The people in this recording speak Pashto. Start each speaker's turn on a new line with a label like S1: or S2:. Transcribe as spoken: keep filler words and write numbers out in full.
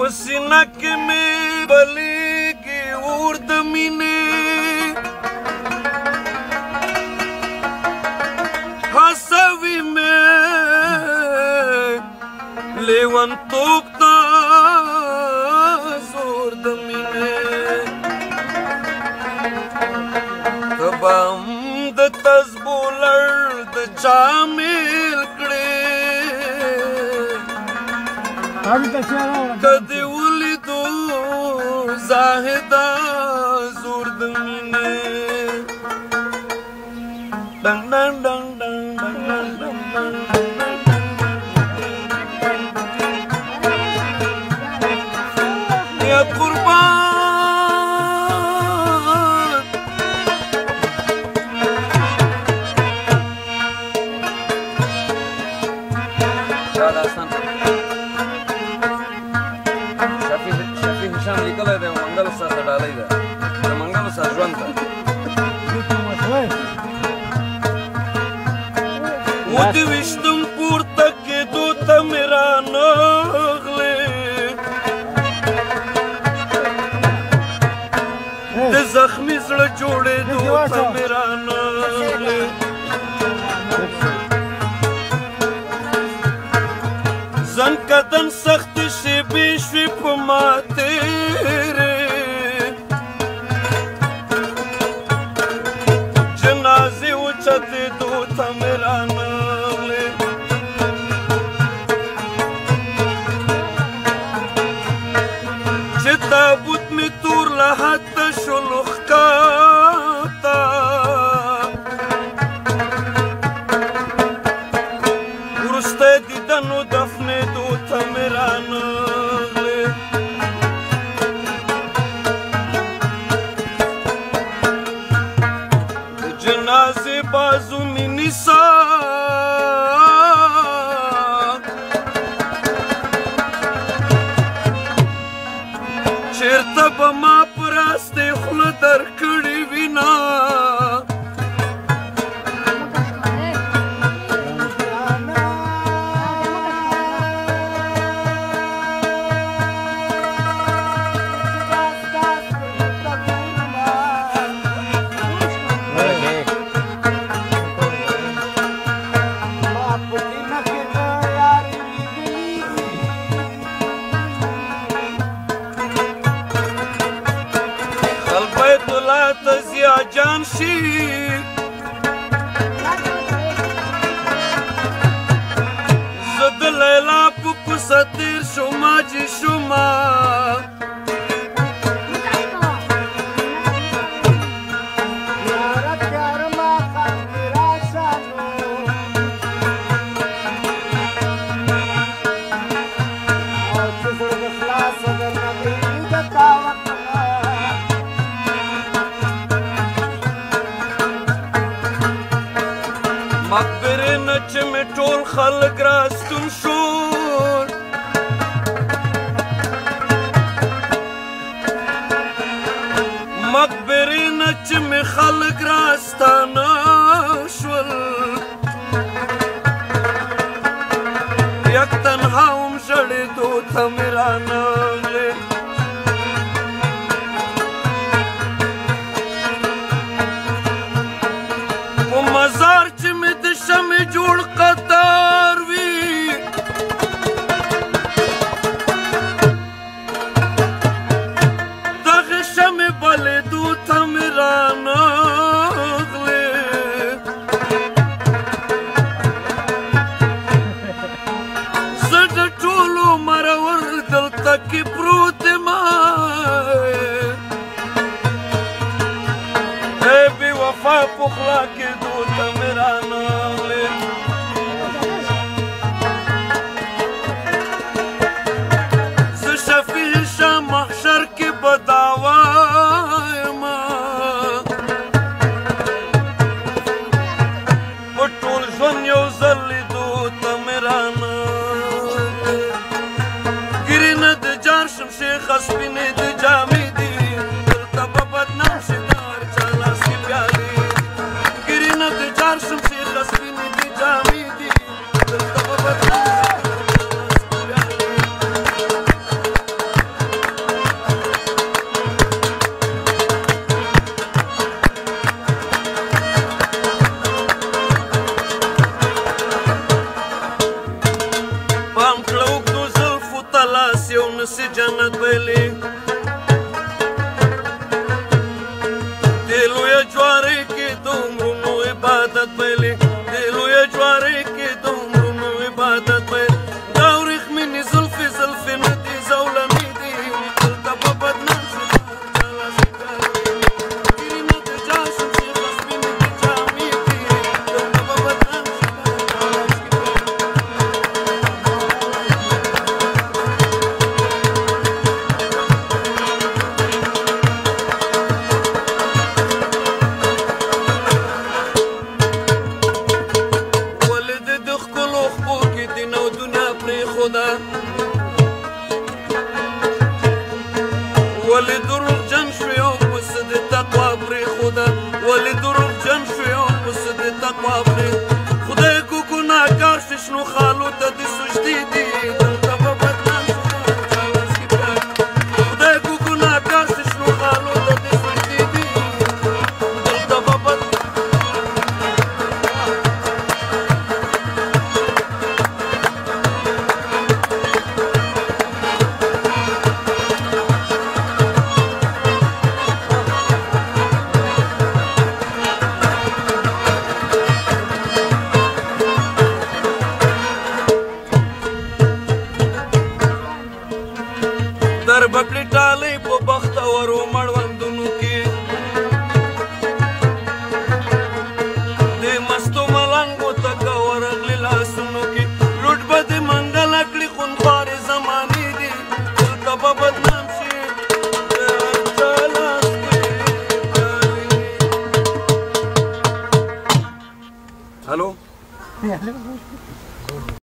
S1: پسینه کې مې بلیږي اور د مینې هڅوي مې لیونتوب ته زور د مینې ته به هم د تسبو لړ د چا میل کړې که دې ولیدو زاهده زور د مینې ډنګ ډنګ ډنګ ډنګ ډنګ ډنګ ډنګ یا قربان
S2: دا داستان شفیع هشام لیکلی دی منګل استاد ته ډالۍ ده د منګل استاد ژوند ته
S1: اووه ویشتم پورته کېدو ته مې رانغلې د زخمي زړه جوړېدو ته مې رانغلې زن کدن سختې شېبې شوې په ما تېرې جنازې اوچتېدو ته مې رانغلې چې تابوت مې تور له حده شولو ښکاته وروستی دیدنو دفنېدو ته مې رانغلې د جنازې بازو مې نیسه چېرته به ما په راستې خوله درکړې وینا جان شي زه د لیلا په کوڅه تېر شومه چې شومه مقبرې نه چې مې ټول خلک راستون شول مقبرې نه چې مې خلک راستانه شول یک تنها هم ژړېدو ته مې رانغلې په مزار چې مې د شمې جوړ قطار وي دغه شمې بلېدو ته مې رانغلې زه د ټولو مرور دلته کې پروت یمه ای بې وفا پخلا کېدو ته مې رانغلې زه شفیع هشام محشر کې به دعوا یمه په ټول ژوند یو ځل لیدو ته مې رانغلې ګیرې نه د جار شم شیخه سپینې د جامې دي دلته به بدنام شي د هر چا لاس کې پیالې ګیرې نه د جار شم شیخه سپینې د جامې دي دلته به بدنام شي د هر چا لاس کې پیالې لاس یو نسی جنت ویلی دی لویه جواری کې د عمرونو عبادت ویلی دی لویه جواری کې د عمرونو عبادت ویلی دا ورېښمینې زلفې زلفې نه دي زولمې دي دلته به بدنام شي ګرینه د جا شم شیخ سپینې د جامې دي دلته به بدنام شي ولی دروغ جن شوی او پس د تقوا پرېښوده ولی دروغ جن شوی او پس د تقوا پرې خدای کو ګناهګار شي شنو خالو ته د سجدې دي دلته به بدنام شي خدای کو ګناهګار شي شنو خالو ته د سجدې دي دلته به بدنام در بکړې ټالۍ په بختورو مړوندونو کې د مستو ملنګو تکه ورغلې لاسونو کې لوټ به د منګله کړي خونخوارې زمانې دي دلته به بدنام شي
S2: هلو